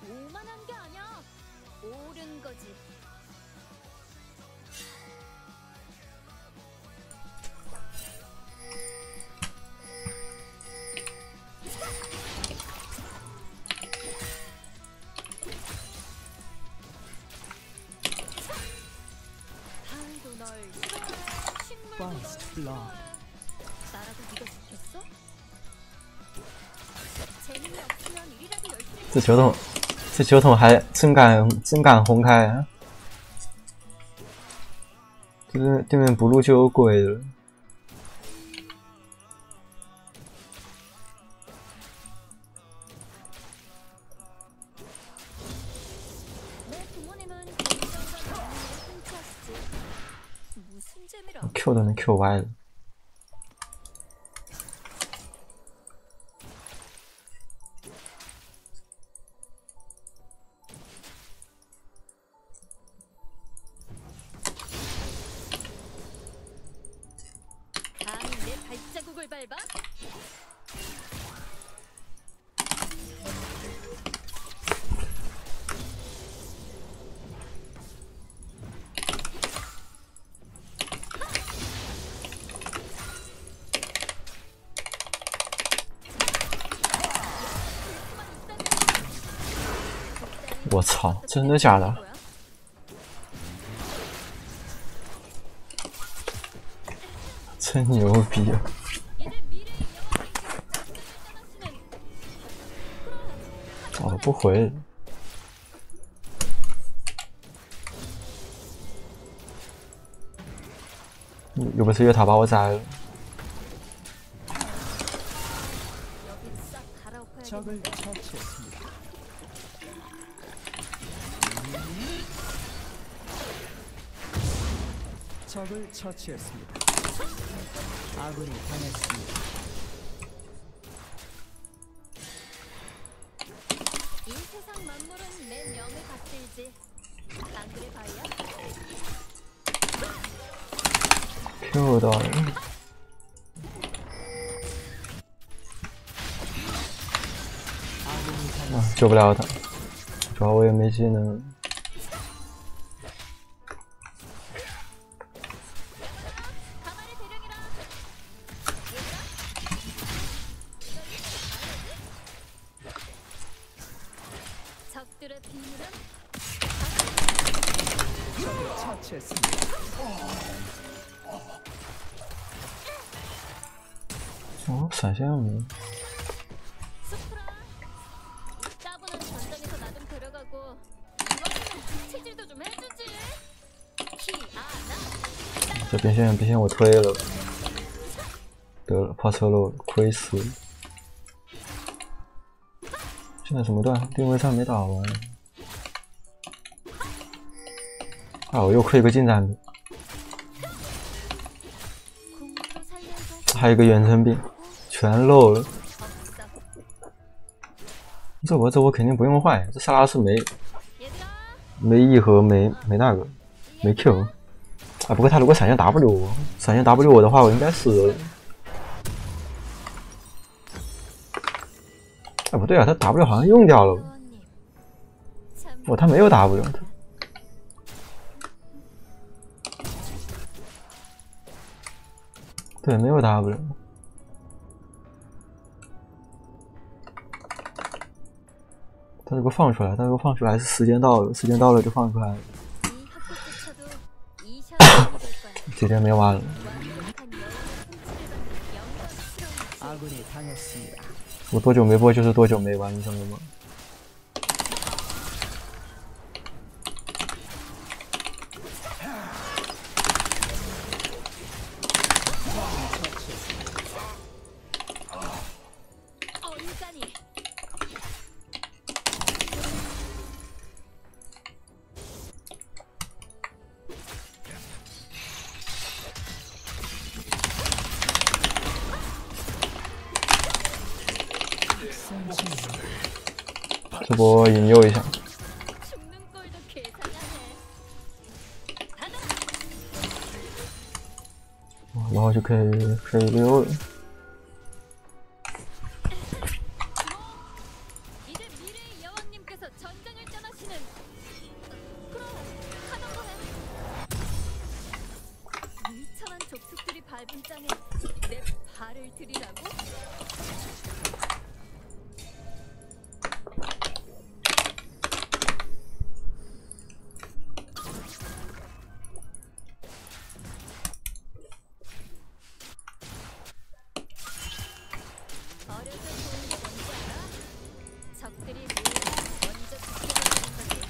오만한 게 아니야. 옳은 거지. 달도 널 싫어해. 식물도 널 좋아해. 나라도 네가 좋겠어? 재미없으면 일이라도 열심히. 这球桶还真敢轰开啊！对面不录就有鬼了。 Q 都能 Q 歪了。 감히 내 발자국을 밟아? 我操，真的假的？真牛逼啊！哦，不回。又不是越塔把我宰了。 적을 처치했습니다. 아군이 당했습니다. 이 세상 만물은 내 명을 받들지. 안 그래 바이야? Q 到了。啊，救不了他，主要我也没技能。 적들의 비밀은 적을 처치했습니다. 哦，闪现了。 수프라. 따분한 전장에서 나 좀 데려가고 이왕이면 체질도 좀 해주지. 키아나. 这边线我推了，得了，跑车了，亏死。现在什么段？定位战没打完。啊，我又亏个近战兵，还有一个远程兵，全漏了。这我肯定不用换，这萨拉斯没 E 和没那个没 Q。 啊，不过他如果闪现 W 我的话，我应该死了。哎，不对啊，他 W 好像用掉了。哦，他没有 W。对，没有 W。他如果放出来，还是时间到了，就放出来了。这边没完了。我多久没播就是多久没完，你晓得吗？这波引诱一下，然后就可以溜了。 전장에 내 발을 들이라고? 어려서 좋은 게 뭔지 알아? 적들이 늘 먼저 지켜보는 거지.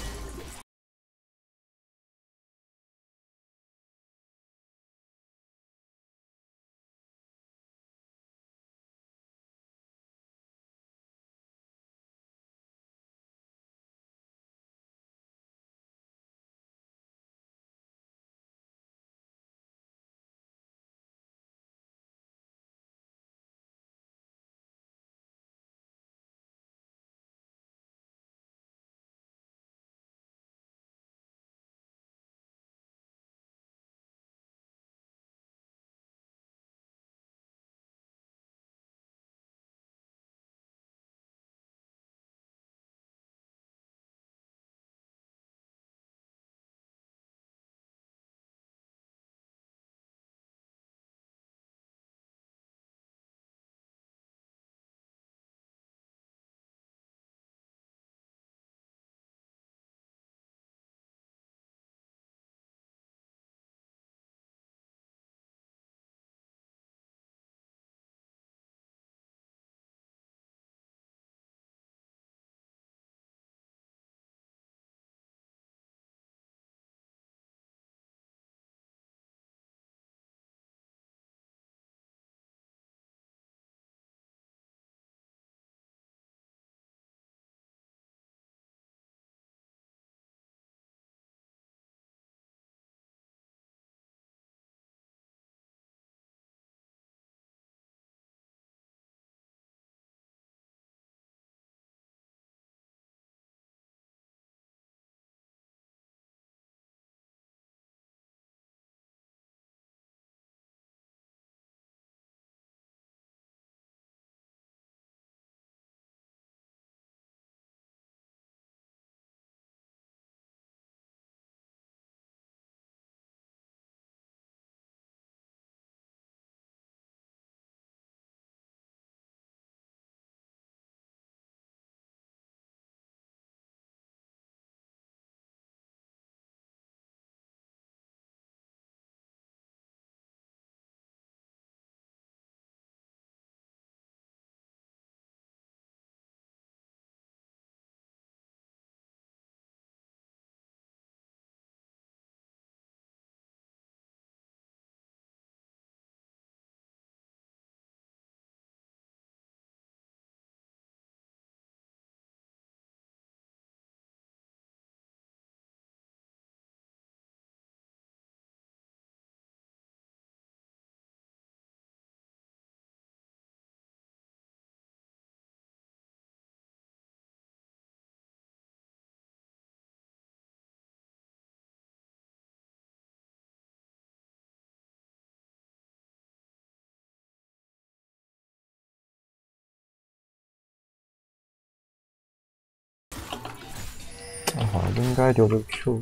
应该丢这个 Q。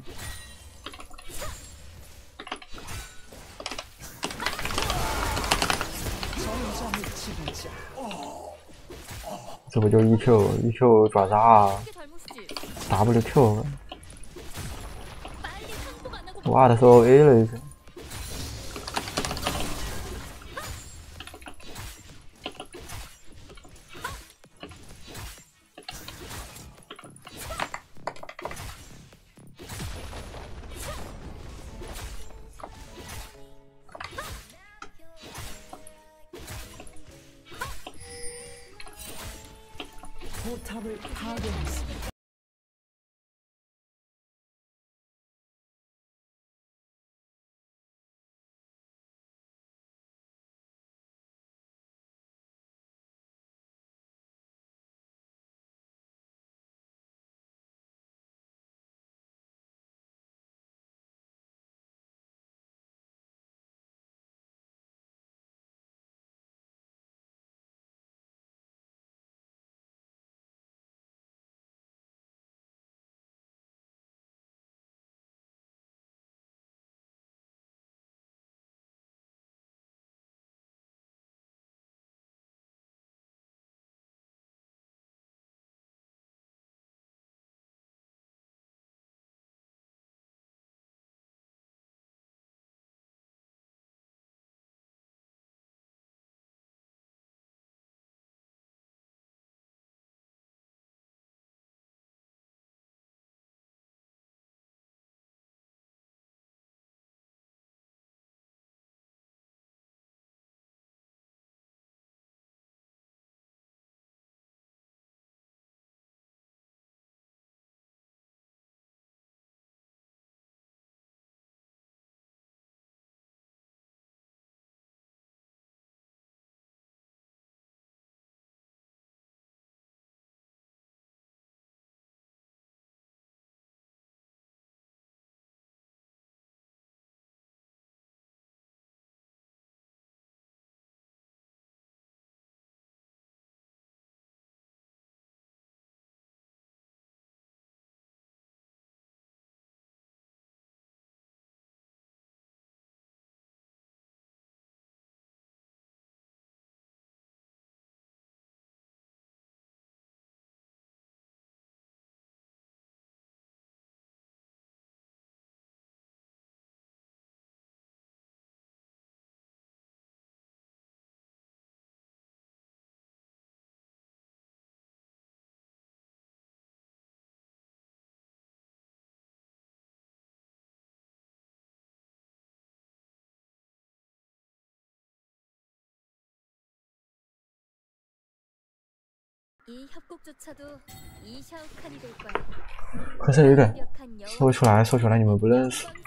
전장의 지배자. 这不就 EQ 转杀 그게 잘못이지. WQ 빨리 항복 안 하고 와的时候 A 了一声。 포탑을 파괴했습니다. 이 협곡조차도 이 샤오칸이 될 거야. 可是有点 완벽한 여우 说出来，说出来你们不认识。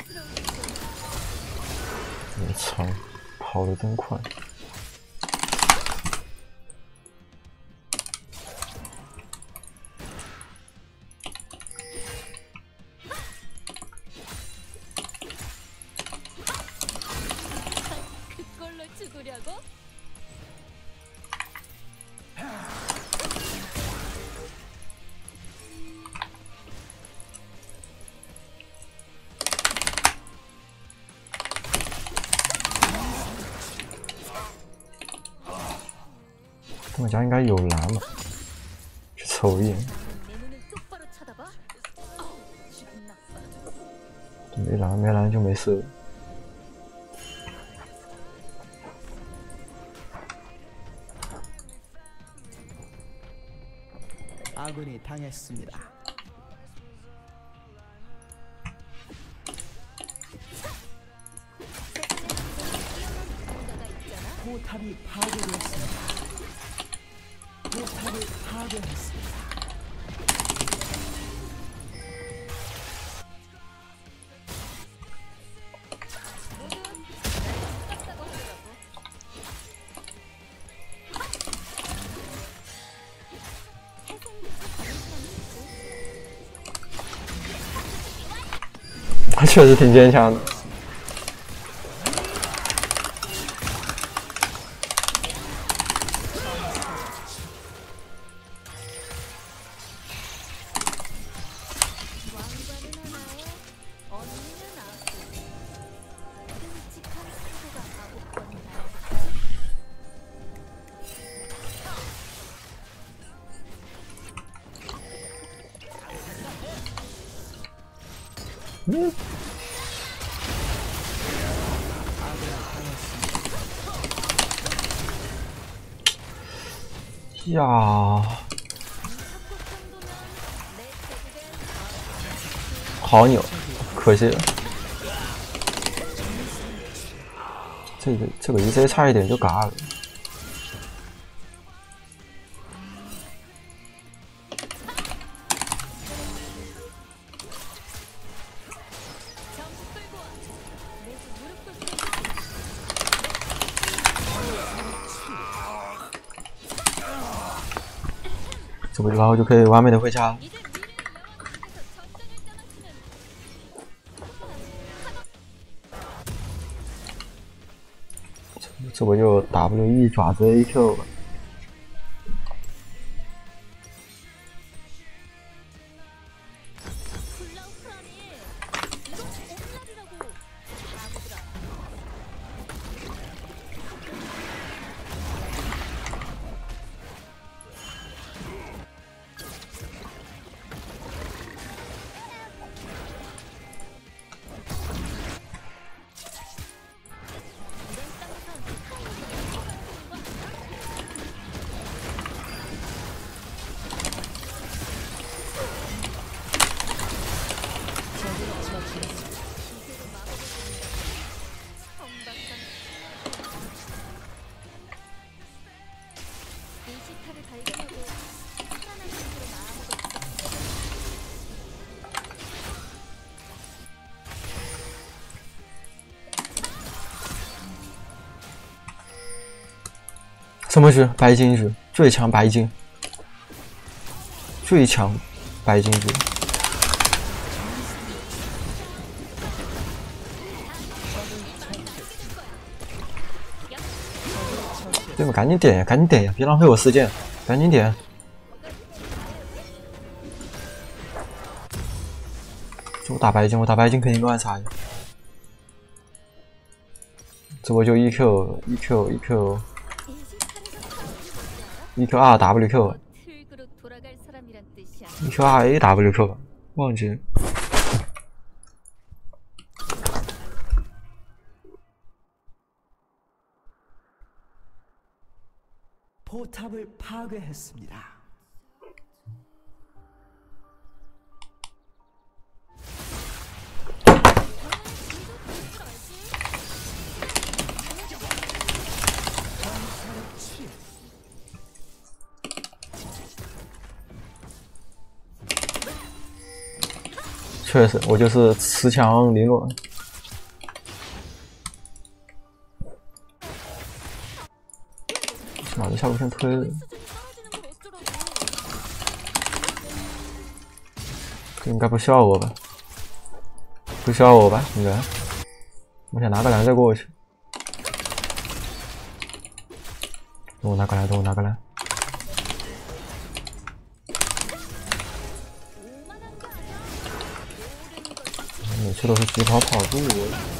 영광스러운 我操，跑得真快！ 그걸로 죽으려고? 他们家应该有蓝吧？去瞅一眼， 내 눈을 똑바로 쳐다봐. 어우, 기분 나빠. 没蓝，没蓝就没事。 아군이 당했습니다. 포탑이 파괴되었습니다. 포탑을 파괴했습니다. 깜짝고 하더라고. 他确实挺坚强的。 왕관은 하나에 언니는 아홉. 끔찍한 친구가 아홉 번 나야. 呀， 협곡 정도면 내 태국엔 好扭，可惜了。这个 EZ 差一点就嘎了。 전부 끌고 와. 내지 무릎 꿇고 这不然后就可以完美的回家了。 이제 미래의 여왕님께서 전장을 떠나시는 这不就 WE 爪子 AQ 了。 굴라우프라니 이건 옴라르라고 바보들아. 이런 땅에선 이 시타를 발견하고 살아남는 분들은 아무도 없어. 什么值？白金值，最强白金，最强白金值。对吧？赶紧点呀，赶紧点呀，别浪费我时间，赶紧点。我打白金，我打白金肯定乱杀呀。这我就 EQ R WQ 틀그로 돌아갈 사람이란 뜻이야. EQ R A WQ 忘记了。 포탑을 파괴했습니다. 确实，我就是持枪凌乱。妈的，下路先推了， 수준이 떨어지는 걸 어쩌라고. 这应该不需要我吧？不需要我吧？应该。我想拿个蓝再过去。等我拿个蓝，等我拿个蓝。 오만한 거 아니야? 모르는 걸 每次都是疾跑跑住我。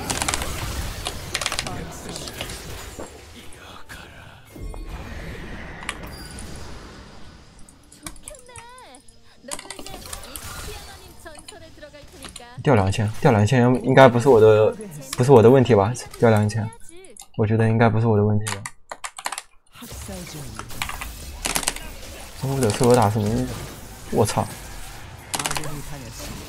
좋겠네. 너도 이제 익스피아노님 전설에 들어갈 테니까. 掉2000，掉2000应该不是我的，不是我的问题吧？掉2000， 해야지. 我觉得应该不是我的问题吧。 학살 중입니다. 中路的刺客大师没，我操！ 아군이 당했습니다.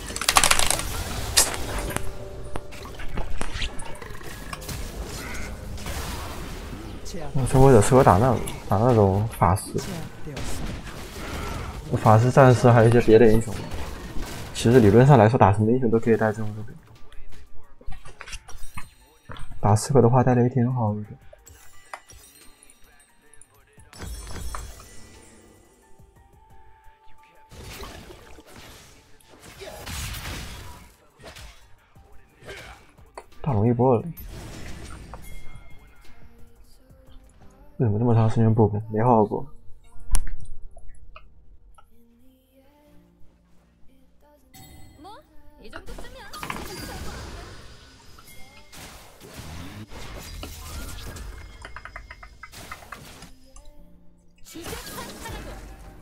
제압, 中路的刺客打那种法师， 제압되었습니다. 法师、战士还有一些别的英雄。其实理论上来说，打什么英雄都可以带这种装备。打刺客的话，带雷霆好一点。 大龙一波了，为什么这么长时间不补？没好好补。 뭐? 이 정도쯤이야. 기적한 하나도.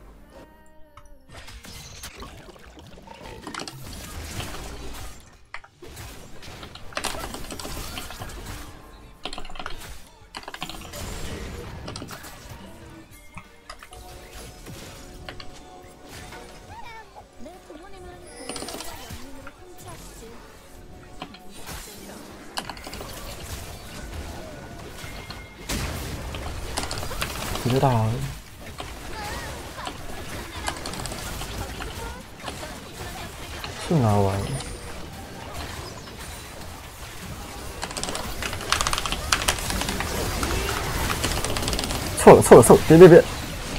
내 부모님은 공부와 연민으로 훔쳐왔지. 무슨 不知道，是哪玩意？错了错了错了！别别别！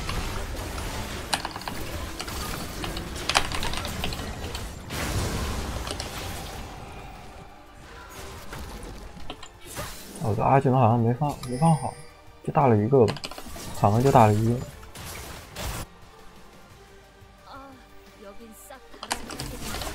我的阿锦好像没放好，就大了一个吧，好像就大了一个。 아, 여긴 싹 달아나야겠네.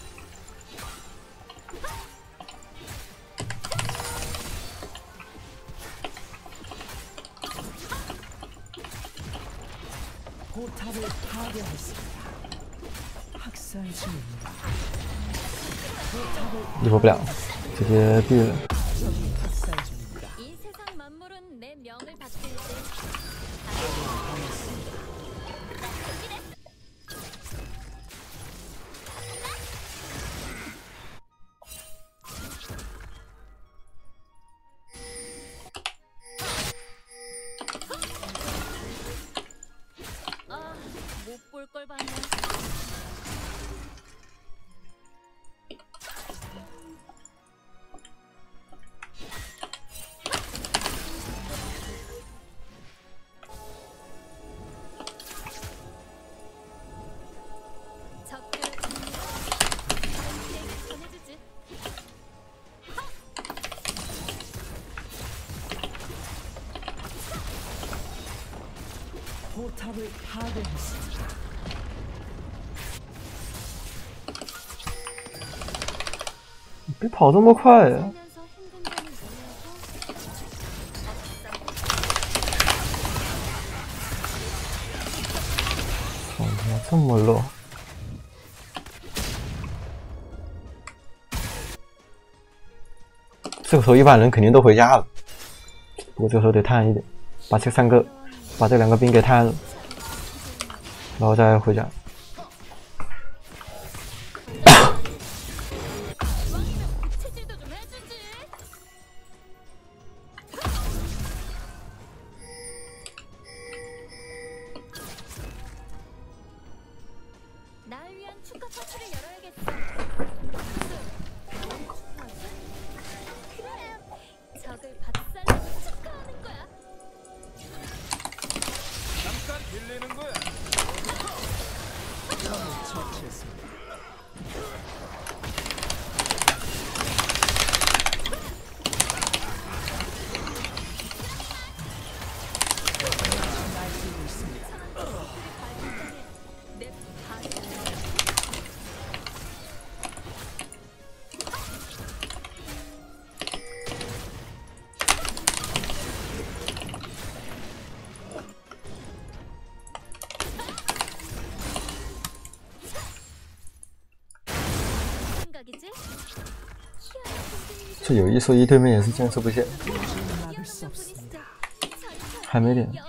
포탑을 파괴했습니다. 학살 중입니다. 一波不了，直接毙了。 적이 학살 중입니다. 이 세상 만물은 내 명을 받들지. 아, 못 볼 걸 봤네. 적들 전해주지. 포탑을 파괴했습니다. 别跑这么快呀！ 살면서 힘든 점이 뭐냐고? 哦，怎么这么漏？这个时候一般人肯定都回家了，不过这个时候得探一点，把这两个兵给探了，然后再回家。 체질도 좀 해주지. 날 위한 축하 서출을 열어야겠어. 그래, 적을 박살내고 축하하는 거야. 잠깐 빌리는 거야. 적을 처치했습니다. 날뛰고 있습니다. 내 발을 생각이지? 희한한 분들이 这有一说一，对面也是见识不见， 막을 수 없습니다. 还没点。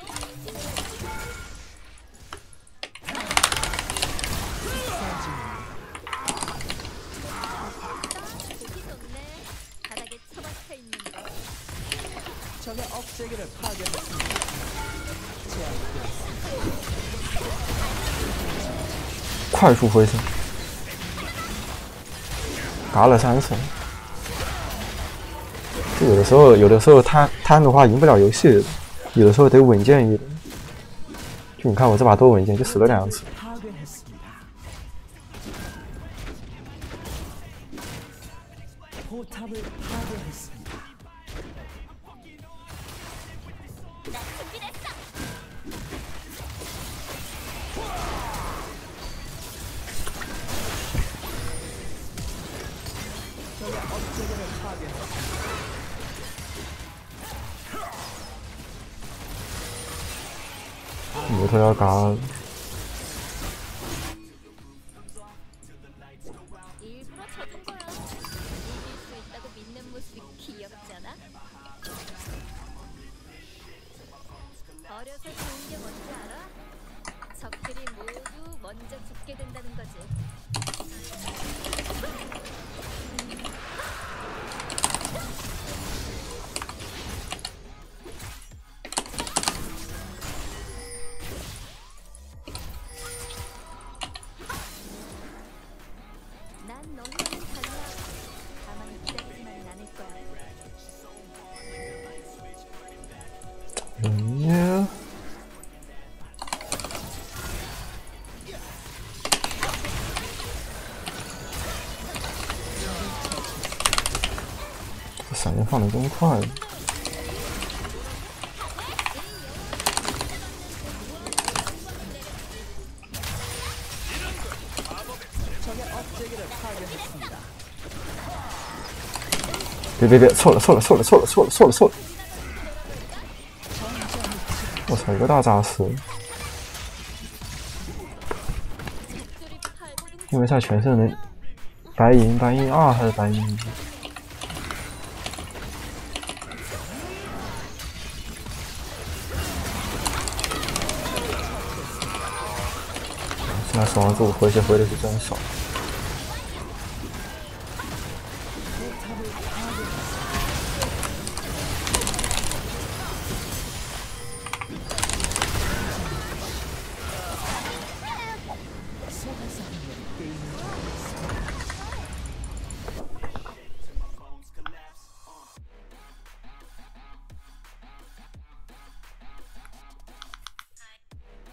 보기 좋네. 바닥에 처박혀 있는 거. 적의 억제기를 파괴했습니다. 제압되었습니다. 快速回升，嘎了3次。就有的时候贪的话赢不了游戏的，有的时候得稳健一点。就你看我这把多稳健，就死了2次。 파괴했습니다. 포탑을 파괴했습니다. 나 준비됐어. 적의 억제기를 파괴했습니다. 摩托要嘎了， 일부러 쳐준 거야. 이길 수 있다고 믿는 모습이 귀엽잖아. 어려서 좋은 게 뭔지 알아? 적들이 모두 먼저 죽게 된다는 거지. 난 너희와는 달라. 가만히 기다리지만은 않을 거야. 嗯，这闪电放的真快。 적의 억제기를 파괴했습니다. 别，错了！我操，一个大炸死！因为他全胜能白银2还是白银1？现在守望住回血回的是真少。